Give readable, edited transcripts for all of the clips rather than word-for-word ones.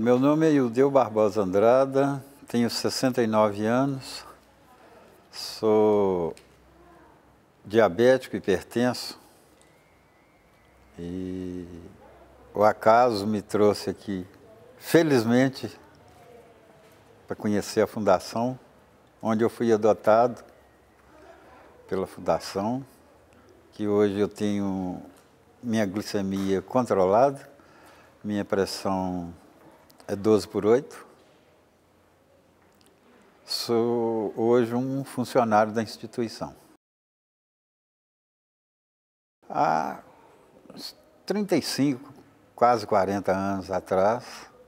Meu nome é Ildeu Barbosa Andrada, tenho 69 anos, sou diabético e hipertenso e o acaso me trouxe aqui, felizmente, para conhecer a Fundação, onde eu fui adotado pela Fundação, que hoje eu tenho minha glicemia controlada, minha pressão é 12/8. Sou hoje um funcionário da instituição. Há 35, quase 40 anos atrás,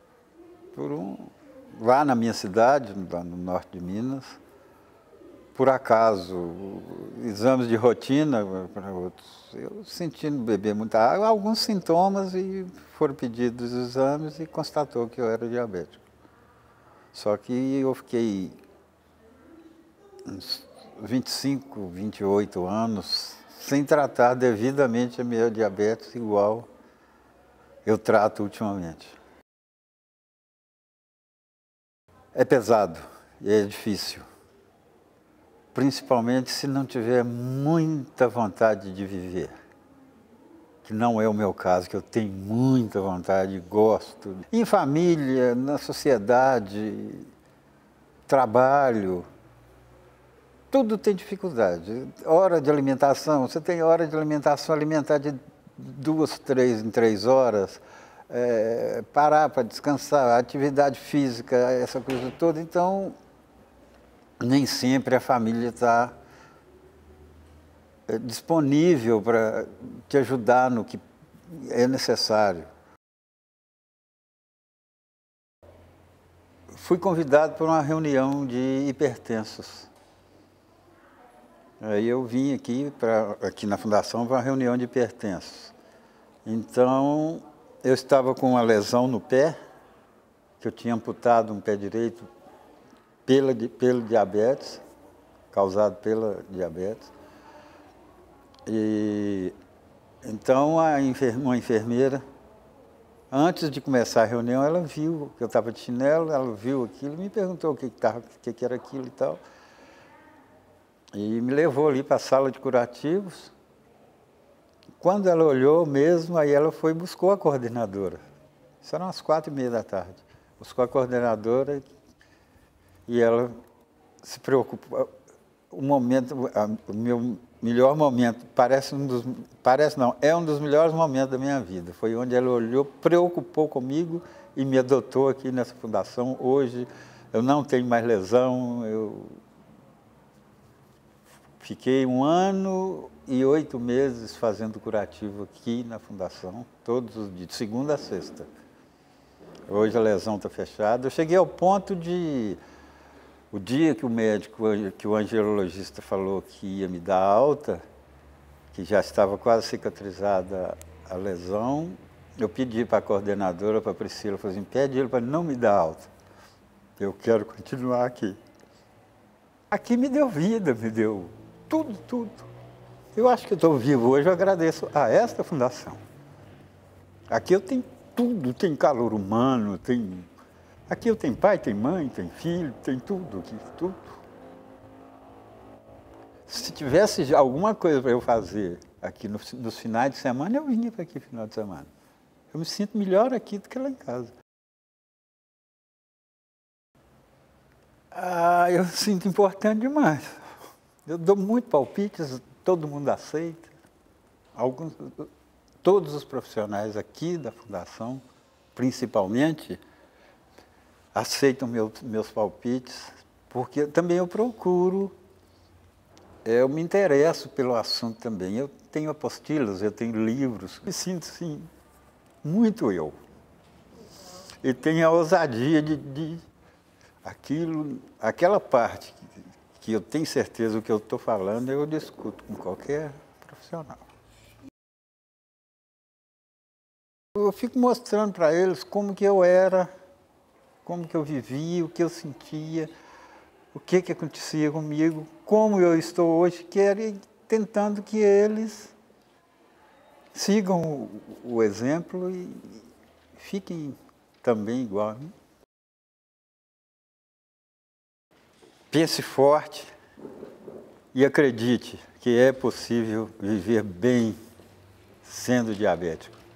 lá na minha cidade, lá no norte de Minas, por acaso, exames de rotina para outros, eu sentindo beber muita água, alguns sintomas e foram pedidos os exames e constatou que eu era diabético. Só que eu fiquei uns 25, 28 anos sem tratar devidamente a minha diabetes igual eu trato ultimamente. É pesado e é difícil, principalmente se não tiver muita vontade de viver, que não é o meu caso, que eu tenho muita vontade, gosto. Em família, na sociedade, trabalho, tudo tem dificuldade. Hora de alimentação, você tem hora de alimentação, alimentar de 2, 3 em 3 horas, parar para descansar, atividade física, essa coisa toda. Então, nem sempre a família está disponível para te ajudar no que é necessário. Fui convidado para uma reunião de hipertensos. Aí eu vim aqui na Fundação para uma reunião de hipertensos. Então, eu estava com uma lesão no pé, que eu tinha amputado um pé direito pelo diabetes, causado pela diabetes. E então, uma enfermeira, antes de começar a reunião, ela viu que eu estava de chinelo, ela viu aquilo, me perguntou o que era aquilo e tal. E me levou ali para a sala de curativos. Quando ela olhou mesmo, aí ela foi e buscou a coordenadora. Isso eram umas 4:30 da tarde. Buscou a coordenadora e ela se preocupou. O meu melhor momento, é um dos melhores momentos da minha vida. Foi onde ela olhou, preocupou comigo e me adotou aqui nessa fundação. Hoje eu não tenho mais lesão, eu fiquei 1 ano e 8 meses fazendo curativo aqui na Fundação, todos os dias, de segunda a sexta. Hoje a lesão está fechada. Eu cheguei ao ponto de, o dia que o angiologista falou que ia me dar alta, que já estava quase cicatrizada a lesão, eu pedi para a coordenadora, para a Priscila, falei assim, pede ele para não me dar alta. Eu quero continuar aqui. Aqui me deu vida, me deu tudo. Eu acho que eu estou vivo hoje, eu agradeço a esta fundação. Aqui eu tenho tudo, tem calor humano, aqui eu tenho pai, tem mãe, tem filho, tem tudo aqui, tudo. Se tivesse alguma coisa para eu fazer aqui nos finais de semana, eu vinha para aqui no final de semana. Eu me sinto melhor aqui do que lá em casa. Eu sinto importante demais. Eu dou muito palpites, todo mundo aceita. Todos os profissionais aqui da Fundação, principalmente, aceitam meus palpites, porque também eu procuro, eu me interesso pelo assunto também. Eu tenho apostilas, eu tenho livros, me sinto, sim, muito eu. E tenho a ousadia aquela parte que eu tenho certeza do que eu estou falando, eu discuto com qualquer profissional. Eu fico mostrando para eles como que eu era, como que eu vivia, o que eu sentia, o que acontecia comigo, como eu estou hoje, tentando que eles sigam o exemplo e fiquem também igual a mim. Pense forte e acredite que é possível viver bem sendo diabético.